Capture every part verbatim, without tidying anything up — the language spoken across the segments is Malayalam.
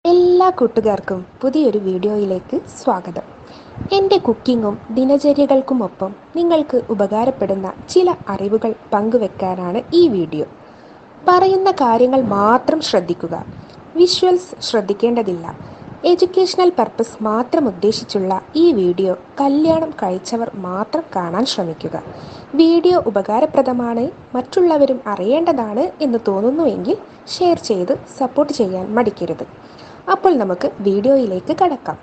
എല്ലാ കൂട്ടുകാർക്കും പുതിയൊരു വീഡിയോയിലേക്ക് സ്വാഗതം. എൻ്റെ കുക്കിങ്ങും ദിനചര്യകൾക്കുമൊപ്പം നിങ്ങൾക്ക് ഉപകാരപ്പെടുന്ന ചില അറിവുകൾ പങ്കുവെക്കാനാണ് ഈ വീഡിയോ. പറയുന്ന കാര്യങ്ങൾ മാത്രം ശ്രദ്ധിക്കുക. വിഷ്വൽസ് ശ്രദ്ധിക്കേണ്ടതില്ല. എഡ്യൂക്കേഷണൽ പർപ്പസ് മാത്രം ഉദ്ദേശിച്ചുള്ള ഈ വീഡിയോ കല്യാണം കഴിച്ചവർ മാത്രം കാണാൻ ശ്രമിക്കുക. വീഡിയോ ഉപകാരപ്രദമാണ്, മറ്റുള്ളവരും അറിയേണ്ടതാണ് എന്ന് തോന്നുന്നുവെങ്കിൽ ഷെയർ ചെയ്ത് സപ്പോർട്ട് ചെയ്യാൻ മടിക്കരുത്. അപ്പോൾ നമുക്ക് വീഡിയോയിലേക്ക് കടക്കാം.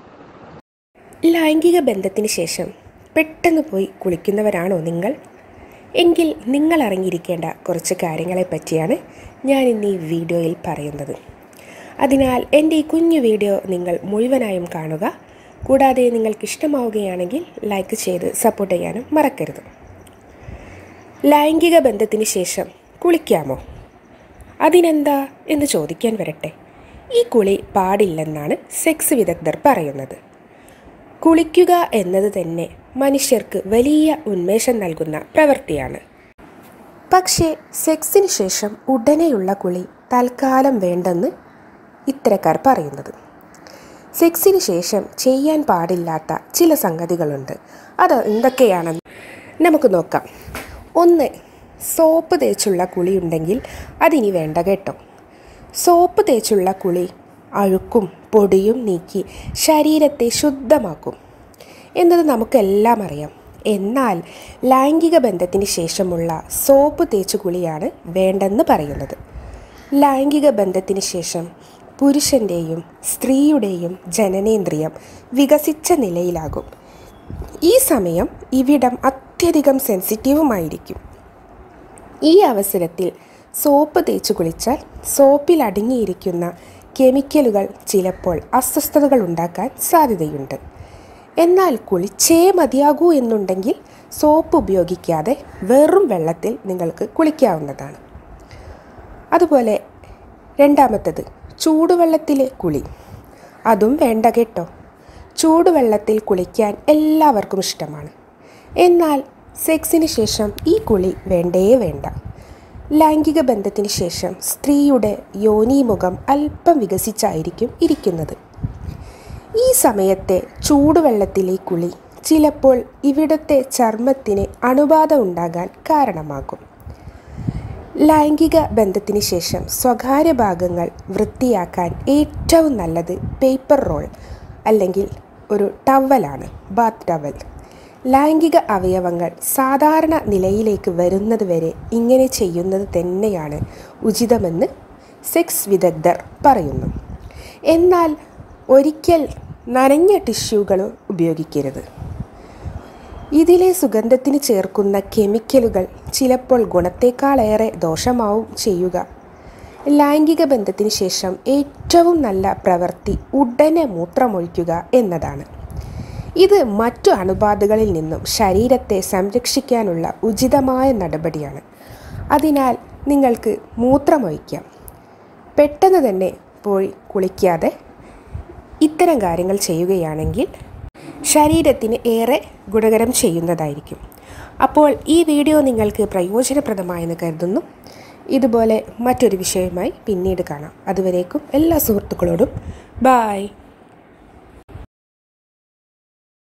ലൈംഗിക ബന്ധത്തിന് ശേഷം പെട്ടെന്ന് പോയി കുളിക്കുന്നവരാണോ നിങ്ങൾ? എങ്കിൽ നിങ്ങൾ അറിഞ്ഞിരിക്കേണ്ട കുറച്ച് കാര്യങ്ങളെ പറ്റിയാണ് ഞാൻ ഇന്ന് ഈ വീഡിയോയിൽ പറയുന്നത്. അതിനാൽ എൻ്റെ ഈ കുഞ്ഞു വീഡിയോ നിങ്ങൾ മുഴുവനായും കാണുക. കൂടാതെ നിങ്ങൾക്ക് ഇഷ്ടമാവുകയാണെങ്കിൽ ലൈക്ക് ചെയ്ത് സപ്പോർട്ട് ചെയ്യാനും മറക്കരുത്. ലൈംഗിക ബന്ധത്തിന് ശേഷം കുളിക്കാമോ? അതിനെന്താ എന്ന് ചോദിക്കാൻ വരട്ടെ. ഈ കുളി പാടില്ലെന്നാണ് സെക്സ് വിദഗ്ധർ പറയുന്നത്. കുളിക്കുക എന്നത് തന്നെ മനുഷ്യർക്ക് വലിയ ഉന്മേഷം നൽകുന്ന പ്രവൃത്തിയാണ്. പക്ഷേ സെക്സിന് ശേഷം ഉടനെയുള്ള കുളി തൽക്കാലം വേണ്ടെന്ന് ഇത്തരക്കാർ പറയുന്നത്. സെക്സിന് ശേഷം ചെയ്യാൻ പാടില്ലാത്ത ചില സംഗതികളുണ്ട്. അത് എന്തൊക്കെയാണെന്ന് നമുക്ക് നോക്കാം. ഒന്ന്, സോപ്പ് തേച്ചുള്ള കുളിയുണ്ടെങ്കിൽ അതിനി വേണ്ട കേട്ടോ. സോപ്പ് തേച്ചുള്ള കുളി അഴുക്കും പൊടിയും നീക്കി ശരീരത്തെ ശുദ്ധമാക്കും എന്നത് നമുക്കെല്ലാം അറിയാം. എന്നാൽ ലൈംഗിക ബന്ധത്തിന് ശേഷമുള്ള സോപ്പ് തേച്ചു കുളിയാണ് വേണ്ടെന്ന് പറയുന്നത്. ലൈംഗിക ബന്ധത്തിന് ശേഷം പുരുഷൻ്റെയും സ്ത്രീയുടെയും ജനനേന്ദ്രിയം വികസിച്ച നിലയിലാകും. ഈ സമയം ഇവിടം അത്യധികം സെൻസിറ്റീവുമായിരിക്കും. ഈ അവസരത്തിൽ സോപ്പ് തേച്ച് കുളിച്ചാൽ സോപ്പിൽ അടങ്ങിയിരിക്കുന്ന കെമിക്കലുകൾ ചിലപ്പോൾ അസ്വസ്ഥതകൾ ഉണ്ടാക്കാൻ സാധ്യതയുണ്ട്. എന്നാൽ കുളിച്ചേ മതിയാകൂ എന്നുണ്ടെങ്കിൽ സോപ്പ് ഉപയോഗിക്കാതെ വെറും വെള്ളത്തിൽ നിങ്ങൾക്ക് കുളിക്കാവുന്നതാണ്. അതുപോലെ രണ്ടാമത്തത്, ചൂടുവെള്ളത്തിലെ കുളി. അതും വേണ്ട കേട്ടോ. ചൂടുവെള്ളത്തിൽ കുളിക്കാൻ എല്ലാവർക്കും ഇഷ്ടമാണ്. എന്നാൽ സെക്സിന് ശേഷം ഈ കുളി വേണ്ടേ വേണ്ട. ലൈംഗിക ബന്ധത്തിന് ശേഷം സ്ത്രീയുടെ യോനിമുഖം അല്പം വികസിച്ചായിരിക്കും ഇരിക്കുന്നത്. ഈ സമയത്തെ ചൂടുവെള്ളത്തിലെ കുളി ചിലപ്പോൾ ഇവിടുത്തെ ചർമ്മത്തിന് അണുബാധ ഉണ്ടാകാൻ കാരണമാകും. ലൈംഗിക ബന്ധത്തിന് ശേഷം സ്വകാര്യ ഭാഗങ്ങൾ വൃത്തിയാക്കാൻ ഏറ്റവും നല്ലത് പേപ്പർ റോൾ അല്ലെങ്കിൽ ഒരു ടവലാണ്, ബാത്ത് ടവൽ. ലൈംഗിക അവയവങ്ങൾ സാധാരണ നിലയിലേക്ക് വരുന്നത് വരെ ഇങ്ങനെ ചെയ്യുന്നത് തന്നെയാണ് ഉചിതമെന്ന് സെക്സ് വിദഗ്ധർ പറയുന്നു. എന്നാൽ ഒരിക്കൽ നനഞ്ഞ ടിഷ്യൂകൾ ഉപയോഗിക്കരുത്. ഇതിലെ സുഗന്ധത്തിന് ചേർക്കുന്ന കെമിക്കലുകൾ ചിലപ്പോൾ ഗുണത്തേക്കാളേറെ ദോഷമാവും ചെയ്യുക. ലൈംഗിക ബന്ധത്തിന് ശേഷം ഏറ്റവും നല്ല പ്രവൃത്തി ഉടനെ മൂത്രമൊഴിക്കുക എന്നതാണ്. ഇത് മറ്റു അണുബാധകളിൽ നിന്നും ശരീരത്തെ സംരക്ഷിക്കാനുള്ള ഉചിതമായ നടപടിയാണ്. അതിനാൽ നിങ്ങൾക്ക് മൂത്രമൊഴിക്കാം. പെട്ടെന്ന് തന്നെ പോയി കുളിക്കാതെ ഇത്തരം കാര്യങ്ങൾ ചെയ്യുകയാണെങ്കിൽ ശരീരത്തിന് ഏറെ ഗുണകരം ചെയ്യുന്നതായിരിക്കും. അപ്പോൾ ഈ വീഡിയോ നിങ്ങൾക്ക് പ്രയോജനപ്രദമായെന്ന് കരുതുന്നു. ഇതുപോലെ മറ്റൊരു വിഷയവുമായി പിന്നീട് കാണാം. അതുവരേക്കും എല്ലാ സുഹൃത്തുക്കളോടും ബായ്.